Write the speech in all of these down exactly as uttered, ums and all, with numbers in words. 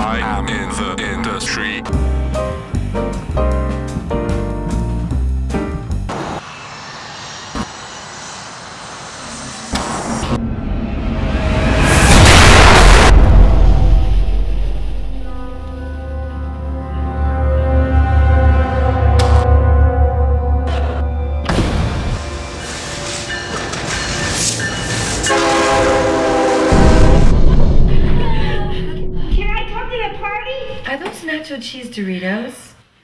I am in the industry. Are those nacho cheese Doritos?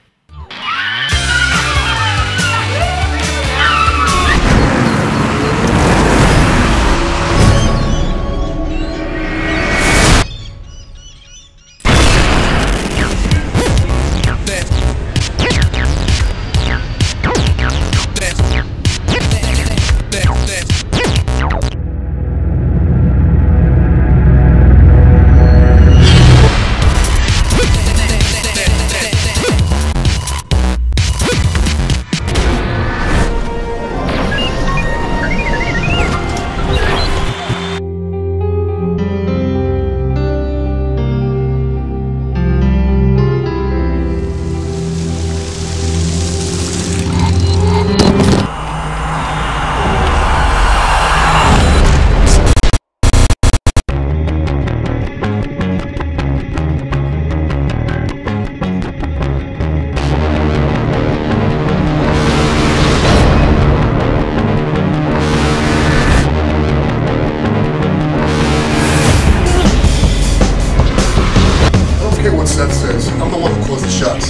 Seth says. I'm the one who calls the shots.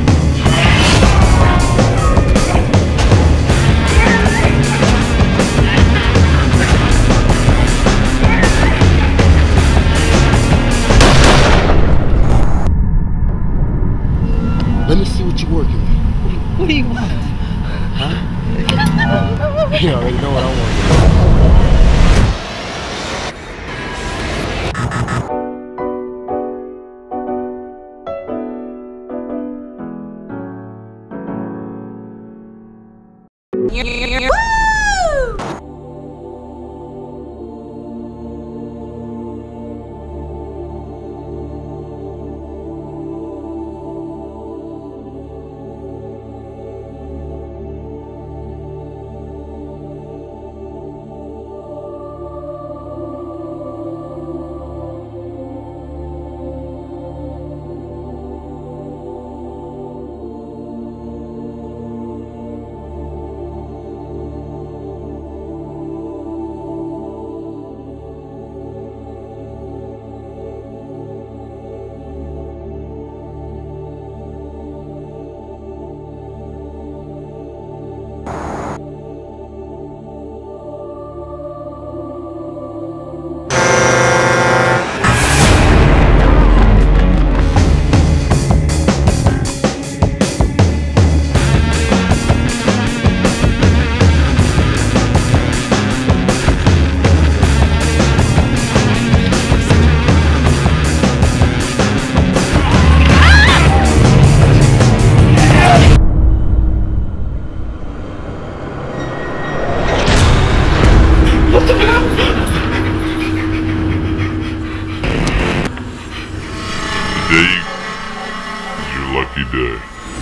Let me see what you're working with. What do you want? Huh? You already know what I want. Today is your lucky day.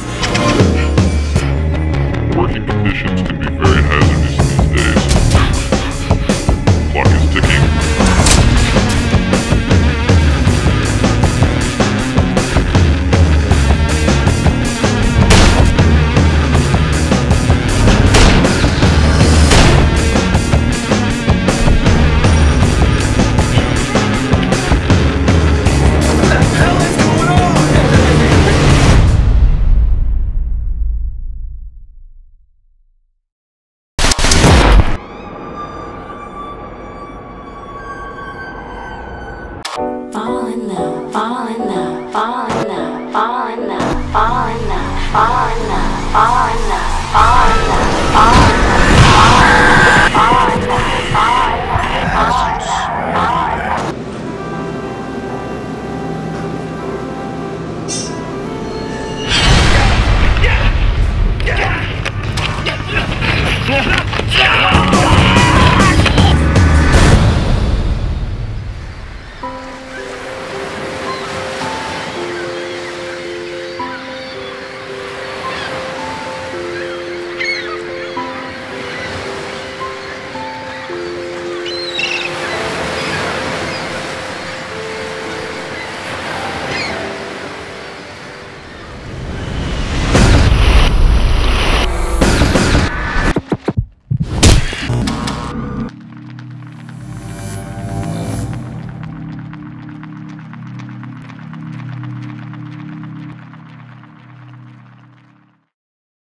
Working conditions can be very hazardous these days. Clock is ticking. Fall in love, fall in love, fall in love, fall in love, fall in love, fall in love, fall in love.